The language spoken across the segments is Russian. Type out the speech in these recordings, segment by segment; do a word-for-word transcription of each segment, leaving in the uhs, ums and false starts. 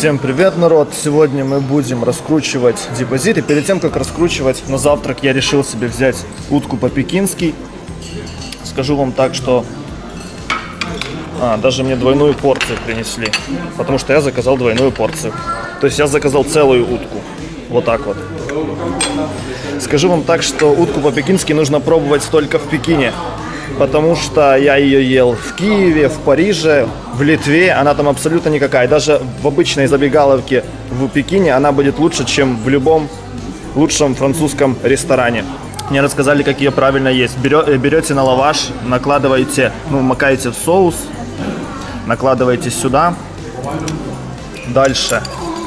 Всем привет, народ! Сегодня мы будем раскручивать депозит. И перед тем, как раскручивать, на завтрак я решил себе взять утку по-пекински. Скажу вам так, что а, даже мне двойную порцию принесли, потому что я заказал двойную порцию. То есть я заказал целую утку. Вот так вот. Скажу вам так, что утку по-пекински нужно пробовать только в Пекине. Потому что я ее ел в Киеве, в Париже, в Литве. Она там абсолютно никакая. Даже в обычной забегаловке в Пекине она будет лучше, чем в любом лучшем французском ресторане. Мне рассказали, как ее правильно есть. Берете на лаваш, накладываете, ну, макаете в соус, накладываете сюда. Дальше.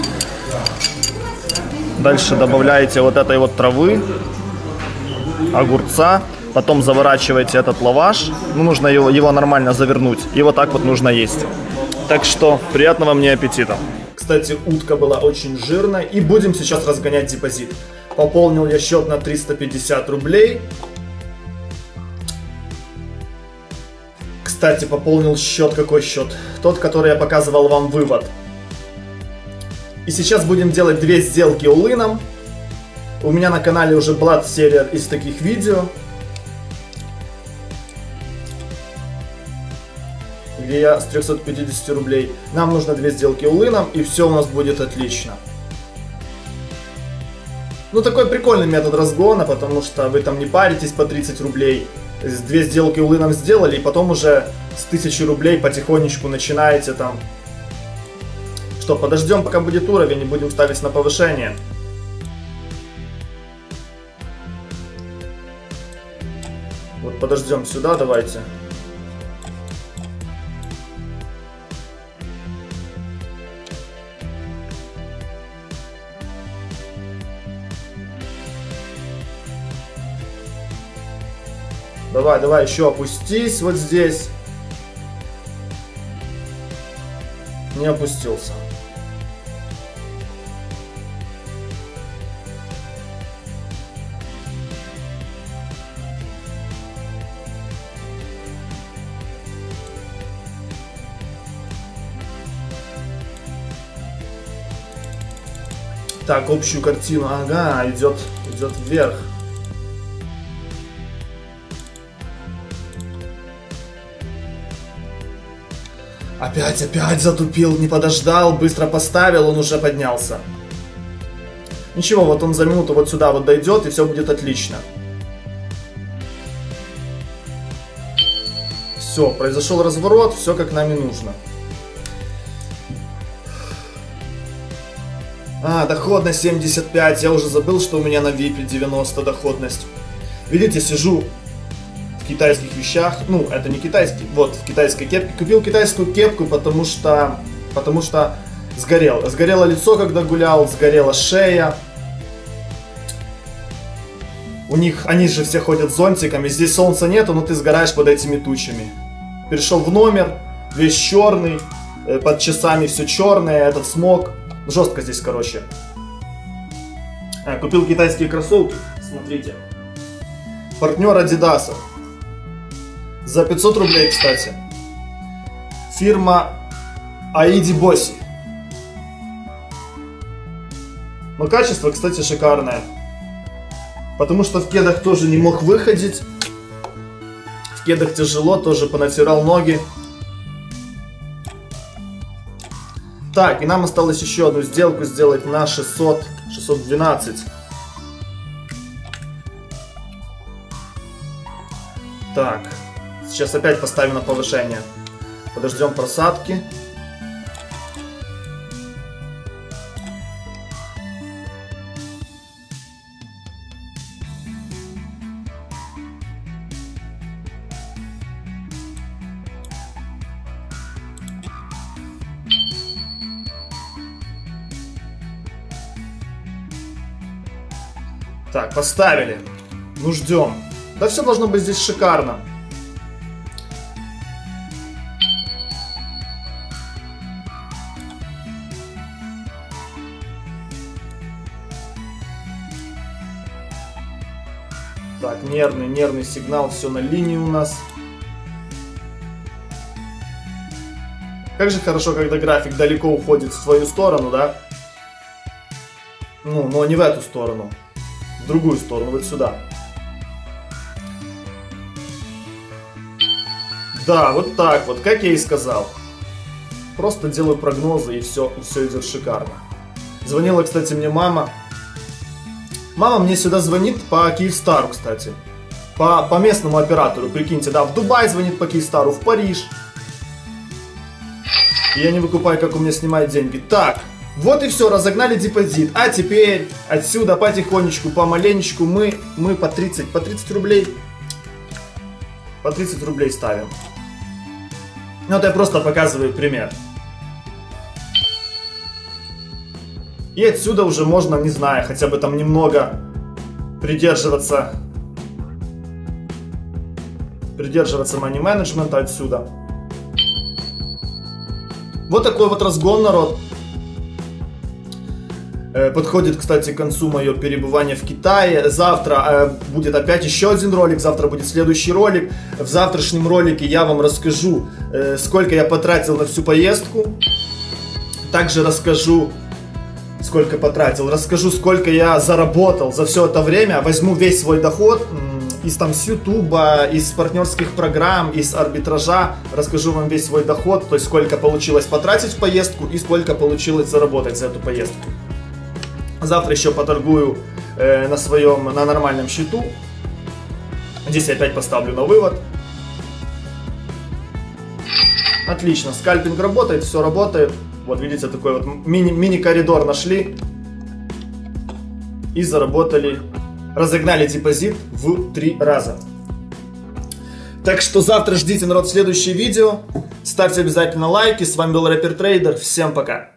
Дальше добавляете вот этой вот травы, огурца. Потом заворачиваете этот лаваш. Ну, нужно его, его нормально завернуть. И вот так вот нужно есть. Так что приятного мне аппетита. Кстати, утка была очень жирная. И будем сейчас разгонять депозит. Пополнил я счет на триста пятьдесят рублей. Кстати, пополнил счет. Какой счет? Тот, который я показывал вам вывод. И сейчас будем делать две сделки all-in. У меня на канале уже была серия из таких видео, где я с трёхсот пятидесяти рублей. Нам нужно две сделки all-in, и все у нас будет отлично. Ну, такой прикольный метод разгона, потому что вы там не паритесь по тридцать рублей. Две сделки all-in сделали, и потом уже с тысячи рублей потихонечку начинаете там. Что, подождем, пока будет уровень, и будем ставить на повышение. Вот подождем сюда, давайте. Давай, давай, еще опустись вот здесь. Не опустился. Так, общую картину, ага, идет, идет вверх. Опять, опять затупил, не подождал, быстро поставил, он уже поднялся. Ничего, вот он за минуту вот сюда вот дойдет, и все будет отлично. Все, произошел разворот, все как нам и нужно. А, доходность семьдесят пять, я уже забыл, что у меня на випе девяносто доходность. Видите, сижу в китайских вещах, ну, это не китайский, вот, в китайской кепке. Купил китайскую кепку, потому что, потому что сгорел. Сгорело лицо, когда гулял, сгорела шея. У них, они же все ходят с зонтиками, здесь солнца нету, но ты сгораешь под этими тучами. Перешел в номер, весь черный, под часами все черное, этот смог. Жестко здесь, короче. А, купил китайские кроссовки, смотрите. Партнер Адидаса. За пятьсот рублей, кстати. Фирма Аиди Боси. Но качество, кстати, шикарное. Потому что в кедах тоже не мог выходить. В кедах тяжело, тоже понатирал ноги. Так, и нам осталось еще одну сделку сделать на шестьсот, шестьсот двенадцать. Так, сейчас опять поставим на повышение. Подождем просадки. Так, поставили. Ну, ждем. Да все должно быть здесь шикарно. Так, нервный, нервный сигнал, все на линии у нас. Как же хорошо, когда график далеко уходит в твою сторону, да? Ну, но не в эту сторону. В другую сторону, вот сюда. Да, вот так вот, как я и сказал. Просто делаю прогнозы, и все, и все идет шикарно. Звонила, кстати, мне мама. Мама мне сюда звонит по Киевстару, кстати. По, по местному оператору, прикиньте, да, в Дубай звонит по Киевстару, в Париж. И я не выкупаю, как у меня снимают деньги. Так, вот и все, разогнали депозит. А теперь отсюда потихонечку, помаленечку мы, мы по тридцать, по тридцать рублей. По тридцать рублей ставим. Ну, это я просто показываю пример. И отсюда уже можно, не знаю, хотя бы там немного придерживаться, придерживаться money менеджмента отсюда. Вот такой вот разгон, народ. Подходит, кстати, к концу мое перебывание в Китае. Завтра будет опять еще один ролик, завтра будет следующий ролик. В завтрашнем ролике я вам расскажу, сколько я потратил на всю поездку. Также расскажу, сколько потратил, расскажу, сколько я заработал за все это время. Возьму весь свой доход из там с Ютуба, из партнерских программ, из арбитража. Расскажу вам весь свой доход, то есть сколько получилось потратить в поездку и сколько получилось заработать за эту поездку. Завтра еще поторгую э, на своем, на нормальном счету. Здесь я опять поставлю на вывод. Отлично, скальпинг работает, все работает. Вот видите, такой вот мини, мини-коридор нашли. И заработали, разогнали депозит в три раза. Так что завтра ждите, народ, следующее видео. Ставьте обязательно лайки. С вами был Рэпер Трейдер. Всем пока.